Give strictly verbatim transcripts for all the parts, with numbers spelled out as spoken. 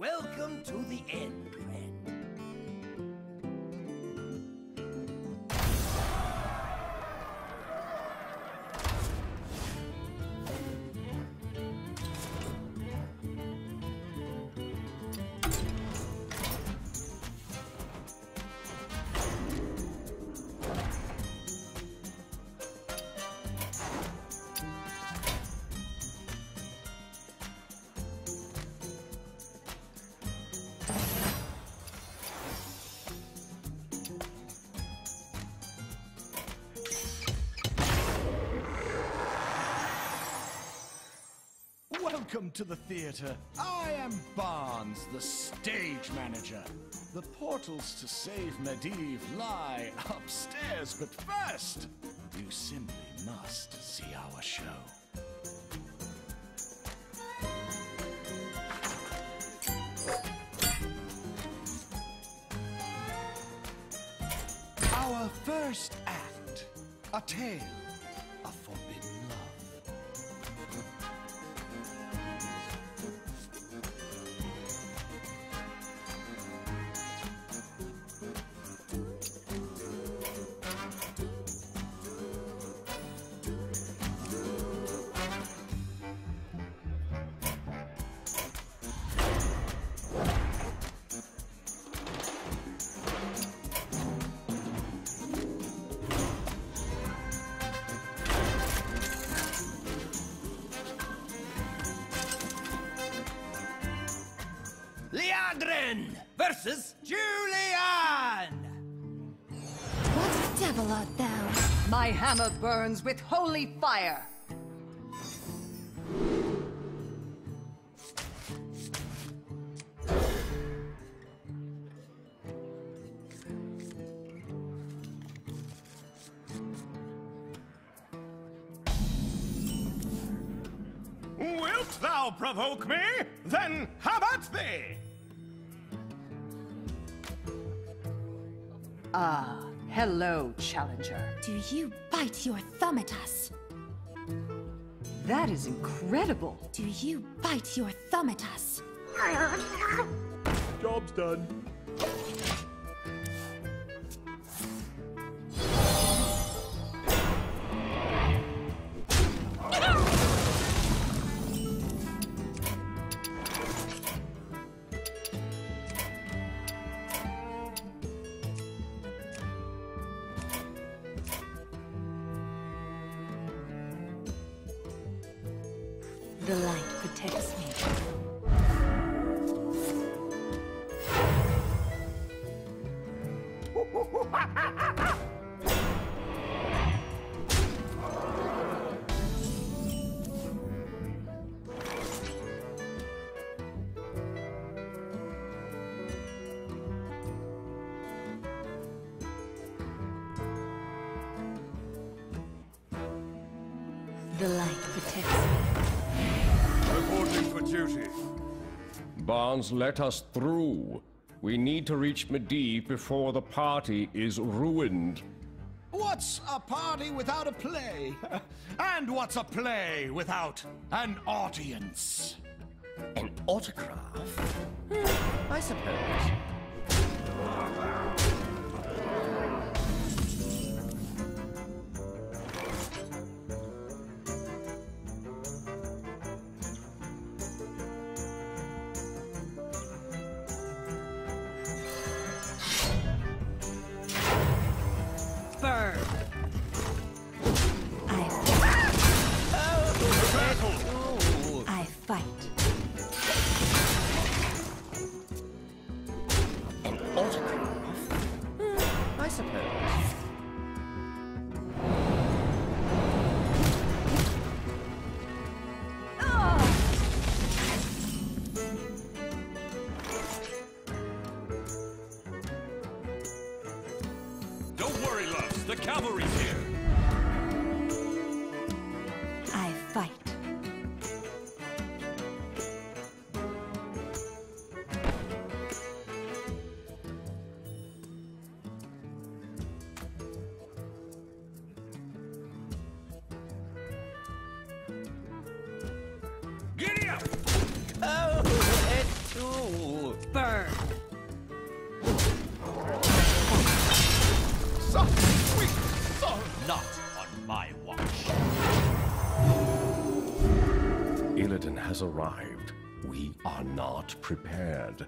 Welcome to the end, friend. Welcome to the theater. I am Barnes, the stage manager. The portals to save Medivh lie upstairs, but first, you simply must see our show. Our first act, a tale of forbidden love. Leandrin versus Julian! What devil art thou? My hammer burns with holy fire! Wilt thou provoke me? Then have at thee! Ah, hello, challenger. Do you bite your thumb at us? That is incredible. Do you bite your thumb at us? Job's done. The light protects me. The light protects me. Reporting for duty. Barnes, let us through. We need to reach Medivh before the party is ruined. What's a party without a play? And what's a play without an audience? An autograph? I suppose. Burn! I Ooh. I fight. An autograph? I suppose. Don't worry, loves. The cavalry's here. I fight. Giddy up! Oh, it's too Burn! So sweet, so not on my watch. Illidan has arrived. We are not prepared.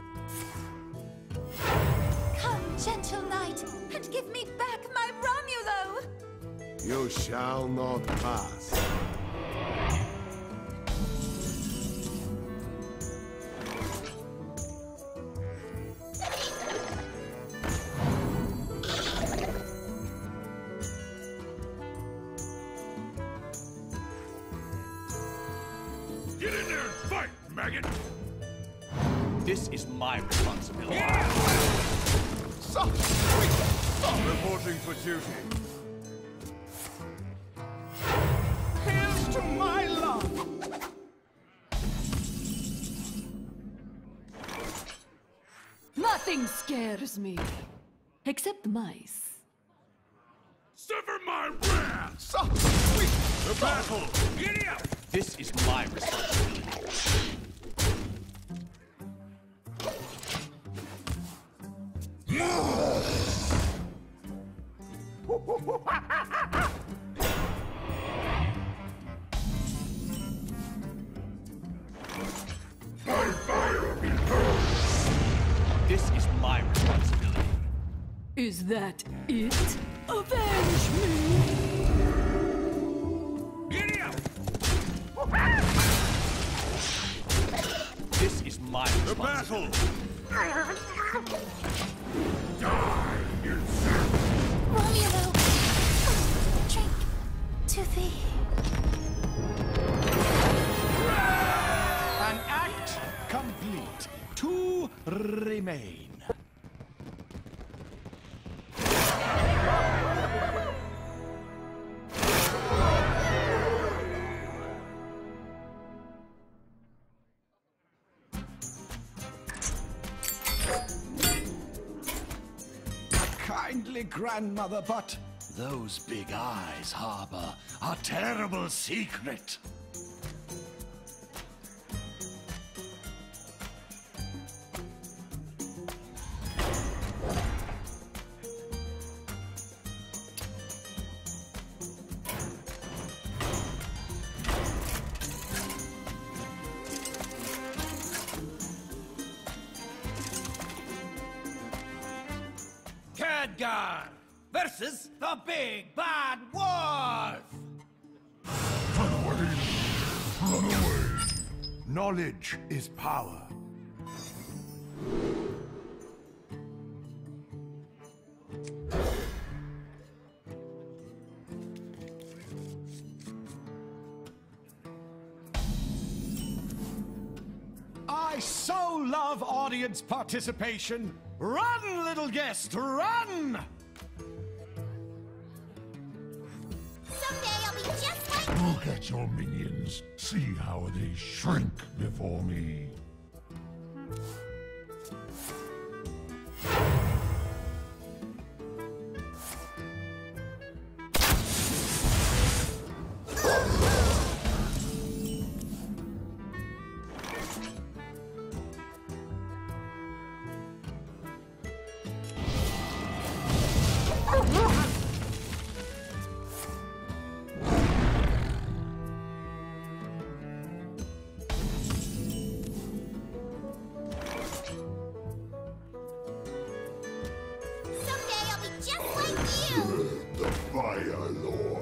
Come, gentle knight, and give me back my Romulo! You shall not pass. Get in there and fight, maggot! This is my responsibility. So sweet, so reporting for duty. Here's to my love! Nothing scares me, except mice. Sever my wrath! So sweet! The battle! Giddy up! This is my responsibility. My fire be burned! This is my responsibility. Is that it? Avenge me! Giddy up! This is my responsibility. The battle! Die, insect! Romulo! Drink to thee. An act complete. Two remain. Kindly, grandmother, but those big eyes harbor a terrible secret. Khadgar versus the Big Bad Wolf! Run away! Run away! Knowledge is power. I so love audience participation. Run, little guest, run! Someday I'll be just like Look at your minions. See how they shrink before me. Someday I'll be just like you! The Fire Lord.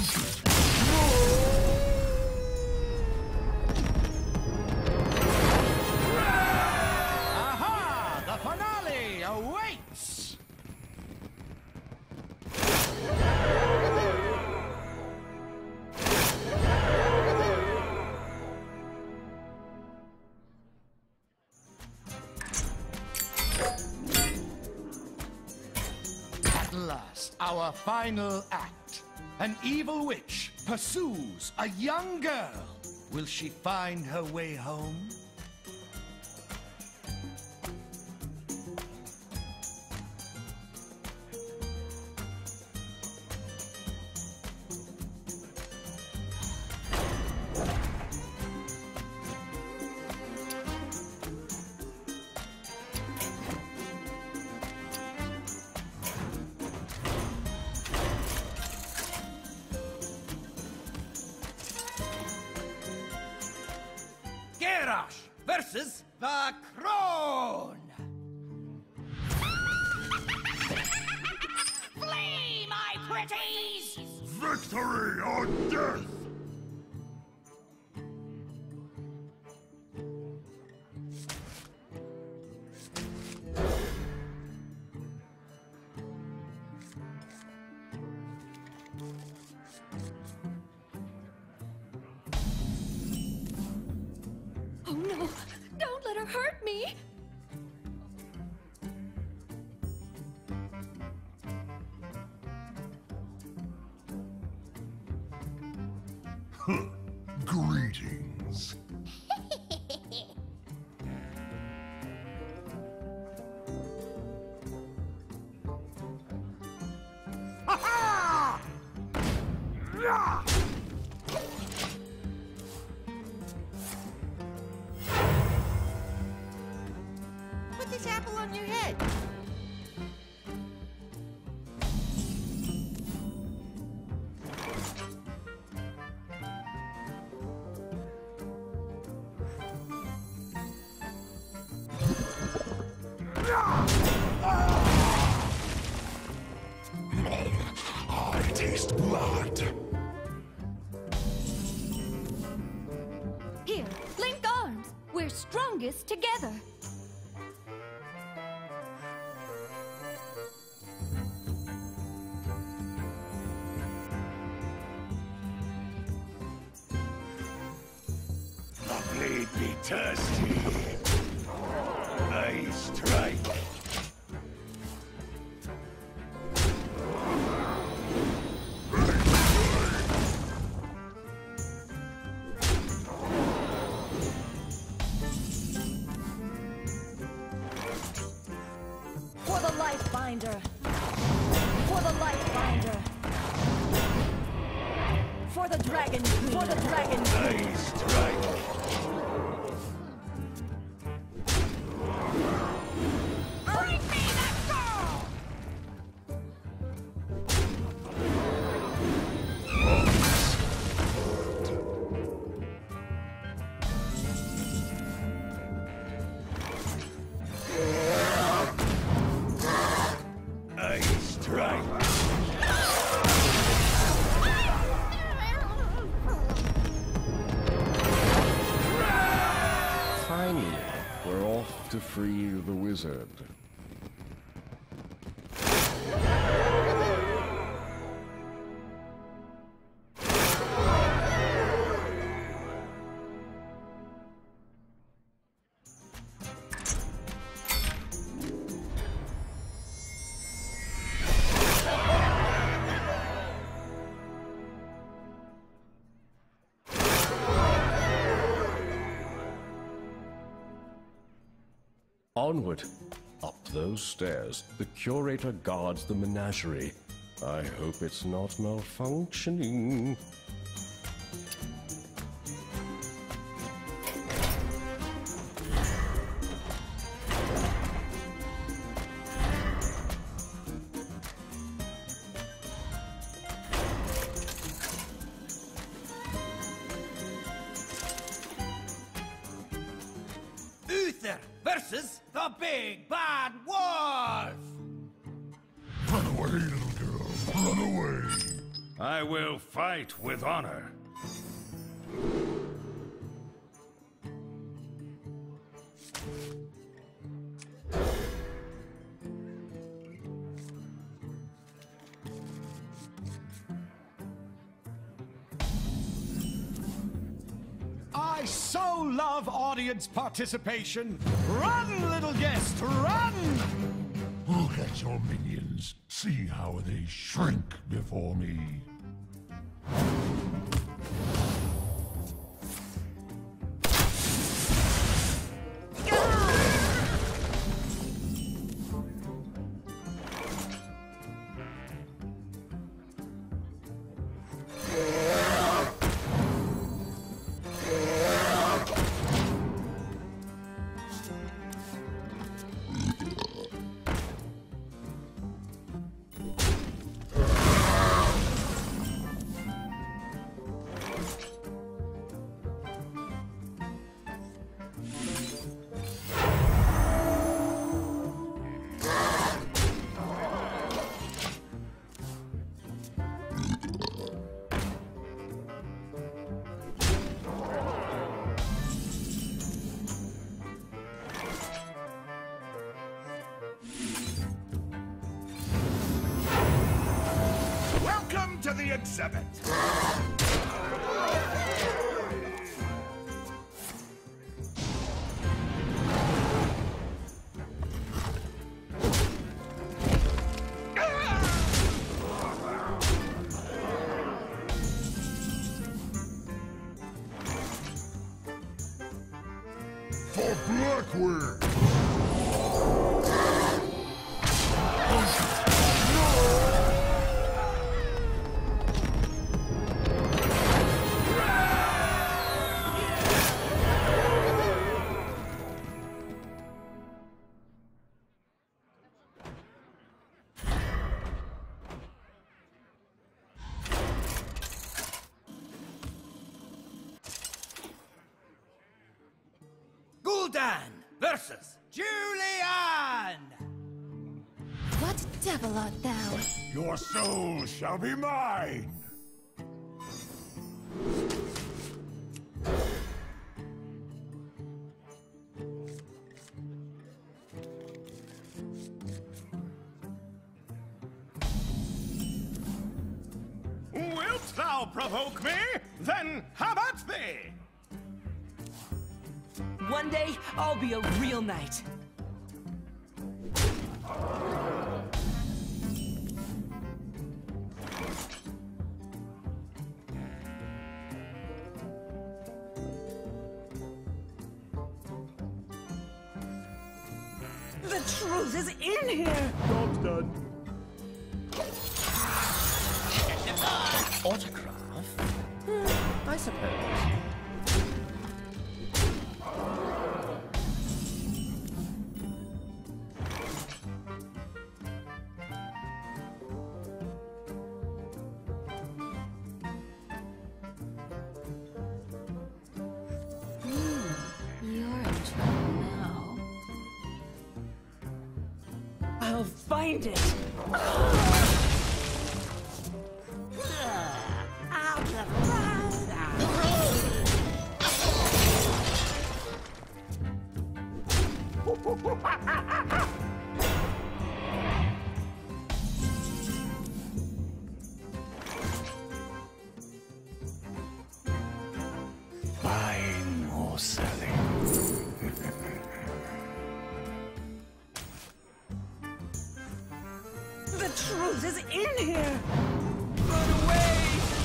Aha! The finale awaits! At last, our final act. An evil witch pursues a young girl. Will she find her way home? Karazhan versus the Crown. Flee, my pretties! Victory or death! Oh no! Don't let her hurt me! Greetings. Ha ha! Put this apple on your head. I taste blood. Here, link arms! We're strongest together! The blade be thirsty. I strike. For the life binder! For the life binder! For the dragon queen! For the dragon queen! I strike. Bring me that girl! I strike. Finally, we're off to free the wizard. Onward. Up those stairs, the curator guards the menagerie. I hope it's not malfunctioning. Uther versus the big bad wolf. Run away, little girl. Run away. I will fight with honor. I so love audience participation. Run, little guest, run! Look at your minions. See how they shrink before me. Welcome to the exhibit. For Blackwing! Gul'dan versus Julian! What devil art thou? Your soul shall be mine! Wilt thou provoke me? Then have at thee! One day, I'll be a real knight. The truth is in here! Job's done. Autograph? Hmm, I suppose. I'll find it! Buying or selling? The truth is in here! Run away!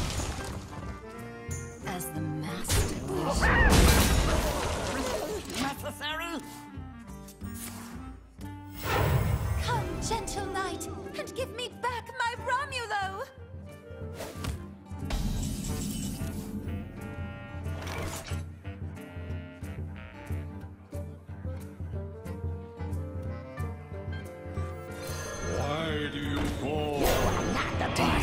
As the master wishes. Necessary? Come, gentle knight, and give me back my Romulo! Why do you call? Not the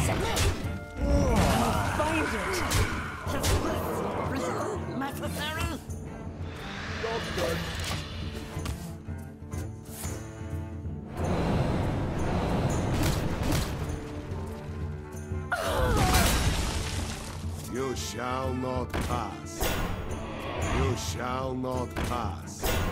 You shall not pass. You shall not pass.